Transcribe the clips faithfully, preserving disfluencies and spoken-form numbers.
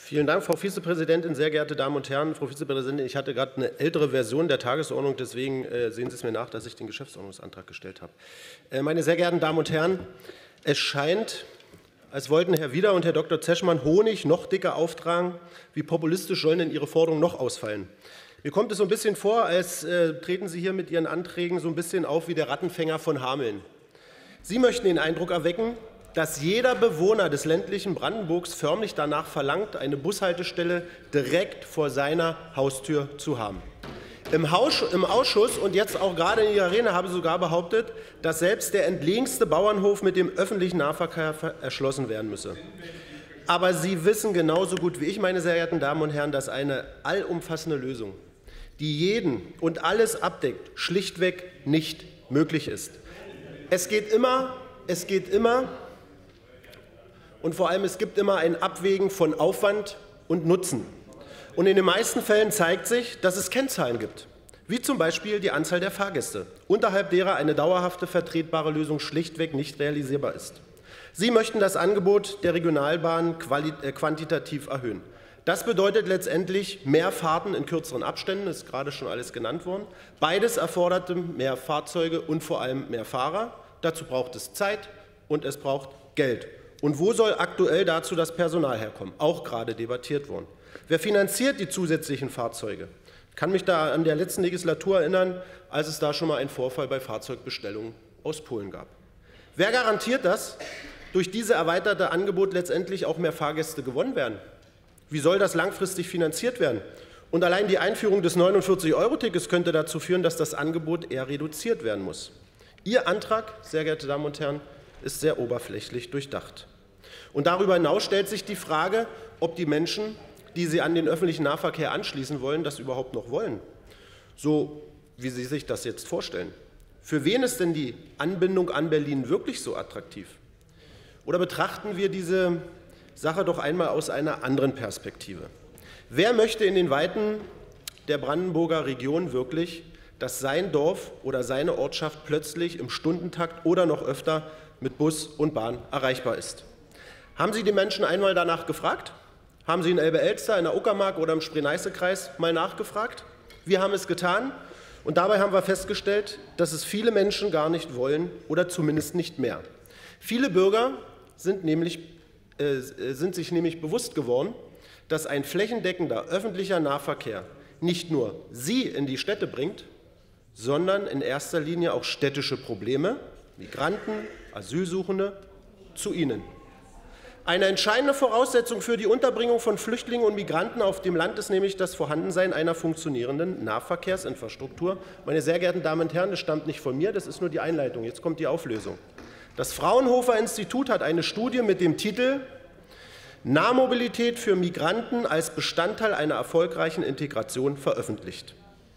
Vielen Dank, Frau Vizepräsidentin, sehr geehrte Damen und Herren. Frau Vizepräsidentin, ich hatte gerade eine ältere Version der Tagesordnung, deswegen äh, sehen Sie es mir nach, dass ich den Geschäftsordnungsantrag gestellt habe. Äh, meine sehr geehrten Damen und Herren, es scheint, als wollten Herr Wieder und Herr Doktor Zeschmann Honig noch dicker auftragen. Wie populistisch sollen denn Ihre Forderungen noch ausfallen? Mir kommt es so ein bisschen vor, als äh, treten Sie hier mit Ihren Anträgen so ein bisschen auf wie der Rattenfänger von Hameln. Sie möchten den Eindruck erwecken, dass jeder Bewohner des ländlichen Brandenburgs förmlich danach verlangt, eine Bushaltestelle direkt vor seiner Haustür zu haben. Im, Haus, im Ausschuss und jetzt auch gerade in Ihrer Rede haben Sie sogar behauptet, dass selbst der entlegenste Bauernhof mit dem öffentlichen Nahverkehr erschlossen werden müsse. Aber Sie wissen genauso gut wie ich, meine sehr geehrten Damen und Herren, dass eine allumfassende Lösung, die jeden und alles abdeckt, schlichtweg nicht möglich ist. Es geht immer, es geht immer und vor allem es gibt immer ein Abwägen von Aufwand und Nutzen. Und in den meisten Fällen zeigt sich, dass es Kennzahlen gibt, wie zum Beispiel die Anzahl der Fahrgäste, unterhalb derer eine dauerhafte vertretbare Lösung schlichtweg nicht realisierbar ist. Sie möchten das Angebot der Regionalbahn quantitativ erhöhen. Das bedeutet letztendlich mehr Fahrten in kürzeren Abständen, das ist gerade schon alles genannt worden. Beides erforderte mehr Fahrzeuge und vor allem mehr Fahrer. Dazu braucht es Zeit und es braucht Geld. Und wo soll aktuell dazu das Personal herkommen? Auch gerade debattiert worden. Wer finanziert die zusätzlichen Fahrzeuge? Ich kann mich da an der letzten Legislatur erinnern, als es da schon mal einen Vorfall bei Fahrzeugbestellungen aus Polen gab. Wer garantiert, dass durch dieses erweiterte Angebot letztendlich auch mehr Fahrgäste gewonnen werden? Wie soll das langfristig finanziert werden? Und allein die Einführung des neunundvierzig Euro Tickets könnte dazu führen, dass das Angebot eher reduziert werden muss. Ihr Antrag, sehr geehrte Damen und Herren, ist sehr oberflächlich durchdacht. Und darüber hinaus stellt sich die Frage, ob die Menschen, die Sie an den öffentlichen Nahverkehr anschließen wollen, das überhaupt noch wollen, so wie Sie sich das jetzt vorstellen. Für wen ist denn die Anbindung an Berlin wirklich so attraktiv? Oder betrachten wir diese Sache doch einmal aus einer anderen Perspektive. Wer möchte in den Weiten der Brandenburger Region wirklich, dass sein Dorf oder seine Ortschaft plötzlich im Stundentakt oder noch öfter mit Bus und Bahn erreichbar ist? Haben Sie die Menschen einmal danach gefragt? Haben Sie in Elbe-Elster, in der Uckermark oder im Spree-Neiße-Kreis mal nachgefragt? Wir haben es getan und dabei haben wir festgestellt, dass es viele Menschen gar nicht wollen oder zumindest nicht mehr. Viele Bürger sind, nämlich, äh, sind sich nämlich bewusst geworden, dass ein flächendeckender öffentlicher Nahverkehr nicht nur sie in die Städte bringt, sondern in erster Linie auch städtische Probleme, Migranten, Asylsuchende, zu ihnen. Eine entscheidende Voraussetzung für die Unterbringung von Flüchtlingen und Migranten auf dem Land ist nämlich das Vorhandensein einer funktionierenden Nahverkehrsinfrastruktur. Meine sehr geehrten Damen und Herren, das stammt nicht von mir, das ist nur die Einleitung. Jetzt kommt die Auflösung. Das Fraunhofer Institut hat eine Studie mit dem Titel Nahmobilität für Migranten als Bestandteil einer erfolgreichen Integration veröffentlicht.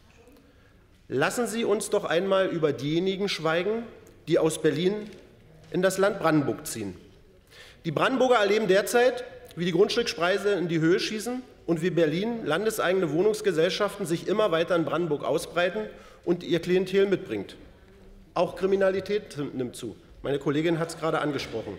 Lassen Sie uns doch einmal über diejenigen schweigen, die aus Berlin in das Land Brandenburg ziehen. Die Brandenburger erleben derzeit, wie die Grundstückspreise in die Höhe schießen und wie Berlin landeseigene Wohnungsgesellschaften sich immer weiter in Brandenburg ausbreiten und ihr Klientel mitbringt. Auch Kriminalität nimmt zu. Meine Kollegin hat es gerade angesprochen.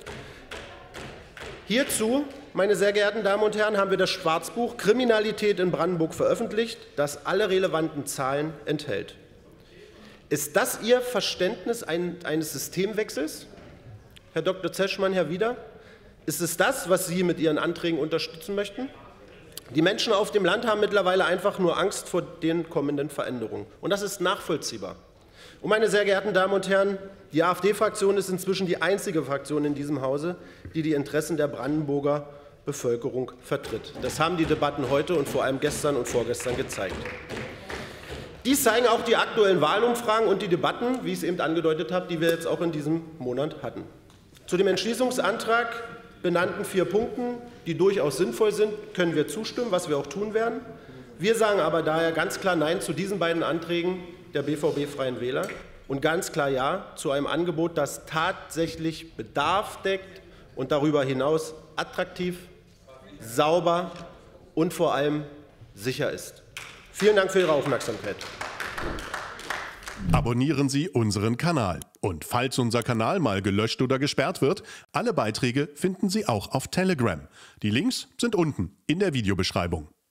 Hierzu, meine sehr geehrten Damen und Herren, haben wir das Schwarzbuch Kriminalität in Brandenburg veröffentlicht, das alle relevanten Zahlen enthält. Ist das Ihr Verständnis eines Systemwechsels, Herr Doktor Zeschmann, Herr Wieder? Ist es das, was Sie mit Ihren Anträgen unterstützen möchten? Die Menschen auf dem Land haben mittlerweile einfach nur Angst vor den kommenden Veränderungen. Und das ist nachvollziehbar. Und meine sehr geehrten Damen und Herren, die AfD-Fraktion ist inzwischen die einzige Fraktion in diesem Hause, die die Interessen der Brandenburger Bevölkerung vertritt. Das haben die Debatten heute und vor allem gestern und vorgestern gezeigt. Dies zeigen auch die aktuellen Wahlumfragen und die Debatten, wie ich es eben angedeutet habe, die wir jetzt auch in diesem Monat hatten. Zu dem Entschließungsantrag benannten vier Punkten, die durchaus sinnvoll sind, können wir zustimmen, was wir auch tun werden. Wir sagen aber daher ganz klar Nein zu diesen beiden Anträgen der B V B-Freien Wähler und ganz klar Ja zu einem Angebot, das tatsächlich Bedarf deckt und darüber hinaus attraktiv, sauber und vor allem sicher ist. Vielen Dank für Ihre Aufmerksamkeit. Abonnieren Sie unseren Kanal. Und falls unser Kanal mal gelöscht oder gesperrt wird, alle Beiträge finden Sie auch auf Telegram. Die Links sind unten in der Videobeschreibung.